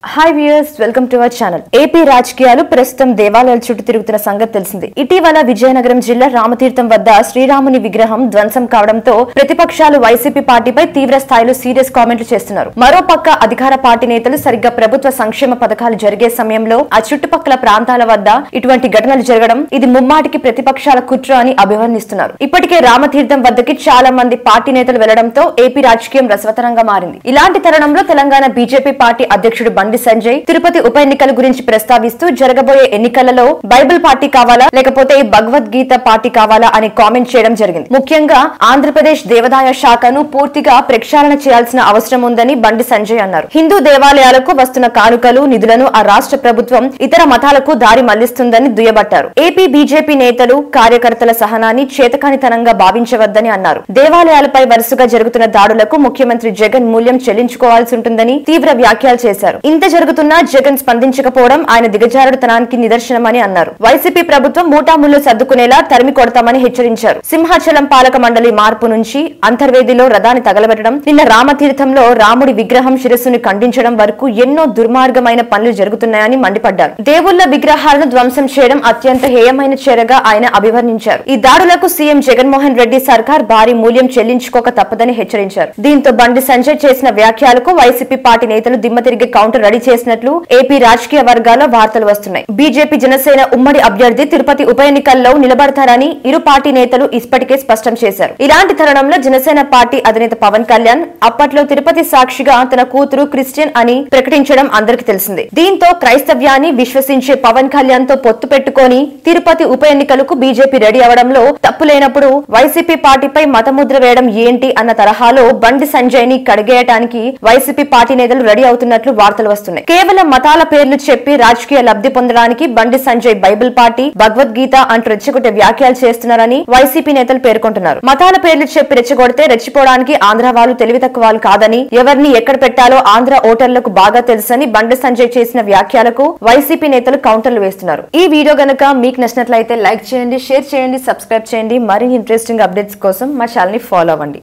Hi viewers, welcome to our channel. AP రాజకీయాలు ప్రస్తుతం దేవాలయాల చుట్టూ తిరుగుతున్న సంగతి తెలిసింది. ఇటీవల విజయనగరం జిల్లా రామతీర్థం వద్ద శ్రీరాముని విగ్రహం ధ్వంసం కావడంతో ప్రతిపక్షాలు వైసీపీ పార్టీపై తీవ్ర స్థాయిలో సీరియస్ కామెంట్లు చేస్తున్నారు. మరోపక్క అధికార పార్టీ నేతలు సరిగ్గా ప్రభుత్వ సంక్షేమ పథకాలు జరిగే సమయంలో ఆ చుట్టుపక్కల ప్రాంతాల వద్ద ఇటువంటి ఘటనలు జరగడం ఇది ముమ్మాటికి ప్రతిపక్షాల కుట్ర అని అభివర్ణిస్తున్నారు. ఇప్పటికే రామతీర్థం వద్దకి చాలా మంది పార్టీ నేతలు వెళ్లడంతో ఏపీ రాజకీయం రసవతరంగా మారింది. ఇలాంటి తరుణంలో తెలంగాణ బీజేపీ పార్టీ అధ్యక్షుడు బండి సంజయ్ తిరుపతి ఉప ఎన్నికల గురించి ప్రస్తావిస్తూ జరగబోయే ఎన్నికలలో బైబిల్ పార్టీ కావాలా లేకపోతే భగవద్గీత పార్టీ కావాలా అని కామెంట్ చేయడం జరిగింది. ముఖ్యంగా ఆంధ్రప్రదేశ్ దేవాదాయ శాఖను పూర్తిగా ప్రక్షాళన చేయాల్సిన అవసరం ఉందని బండి సంజయ్ అన్నారు. హిందూ దేవాలయాలకు వస్తున్న కానుకలు నిధులను ఆ రాష్ట్ర ప్రభుత్వం ఇతర మతాలకు దారి మళ్లిస్తుందని దుయ్యబట్టారు. ఏపీ బీజేపీ నేతలు కార్యకర్తల సహనాన్ని చేతకానితనంగా భావించవద్దని అన్నారు. దేవాలయాలపై వరుసగా జరుగుతున్న దాడులకు ముఖ్యమంత్రి జగన్ మూల్యం చెల్లించుకోవాల్సి ఉంటుందని తీవ్ర వ్యాఖ్యలు చేశారు. ఇంత జరుగుతున్నా జగన్ స్పందించకపోవడం ఆయన దిగజారుడుతనానికి నిదర్శనమని అన్నారు. వైసీపీ ప్రభుత్వం మూటాముళ్లు సర్దుకునేలా తరిమి కొడతామని హెచ్చరించారు. సింహాచలం పాలక మండలి మార్పు నుంచి అంతర్వేదిలో రథాన్ని తగలబెట్టడం, నిన్న రామతీర్థంలో రాముడి విగ్రహం శిరస్సును ఖండించడం వరకు ఎన్నో దుర్మార్గమైన పనులు జరుగుతున్నాయని మండిపడ్డారు. దేవుళ్ల విగ్రహాలను ధ్వంసం చేయడం అత్యంత హేయమైన చర్యగా ఆయన అభివర్ణించారు. ఈ దాడులకు సీఎం జగన్మోహన్ రెడ్డి సర్కార్ భారీ మూల్యం చెల్లించుకోక తప్పదని హెచ్చరించారు. దీంతో బండి సంజయ్ చేసిన వ్యాఖ్యలకు వైసీపీ పార్టీ నేతలు దిమ్మ తిరిగి కౌంటర్ రెడీ చేసినట్లు ఏపీ రాజకీయ వర్గాల్లో వార్తలు వస్తున్నాయి. బీజేపీ జనసేన ఉమ్మడి అభ్యర్థి తిరుపతి ఉప ఎన్నికల్లో నిలబడతారని ఇరు పార్టీ నేతలు ఇప్పటికే స్పష్టం చేశారు. ఇలాంటి తరుణంలో జనసేన పార్టీ అధినేత పవన్ కళ్యాణ్ అప్పట్లో తిరుపతి సాక్షిగా తన కూతురు క్రిస్టియన్ అని ప్రకటించడం అందరికీ తెలిసిందే. దీంతో క్రైస్తవ్యాన్ని విశ్వసించే పవన్ కళ్యాణ్ తో పొత్తు పెట్టుకుని తిరుపతి ఉప ఎన్నికలకు బీజేపీ రెడీ అవడంలో తప్పు లేనప్పుడు వైసీపీ పార్టీపై మతముద్ర వేయడం ఏంటి అన్న తరహాలో బండి సంజయ్ ని కడిగేయడానికి వైసీపీ పార్టీ నేతలు రెడీ అవుతున్నట్లు వార్తలు వస్తున్నాయి. కేవలం మతాల పేర్లు చెప్పి రాజకీయ లబ్ధి పొందడానికి బండి సంజయ్ బైబిల్ పార్టీ, భగవద్గీత అంటూ రెచ్చగొట్టే వ్యాఖ్యలు చేస్తున్నారని వైసీపీ నేతలు పేర్కొంటున్నారు. మతాల పేర్లు చెప్పి రెచ్చగొడితే రెచ్చిపోవడానికి ఆంధ్ర వాళ్ళు తెలివి తక్కువ వాళ్ళు కాదని, ఎవరిని ఎక్కడ పెట్టాలో ఆంధ్ర ఓటర్లకు బాగా తెలుసని బండి సంజయ్ చేసిన వ్యాఖ్యలకు వైసీపీ నేతలు కౌంటర్లు వేస్తున్నారు. ఈ వీడియో గనక మీకు నచ్చినట్లయితే లైక్ చేయండి, షేర్ చేయండి, సబ్స్క్రైబ్ చేయండి. మరిన్ని ఇంట్రెస్టింగ్ అప్డేట్స్ కోసం మా ఛానల్ ని ఫాలో అవ్వండి.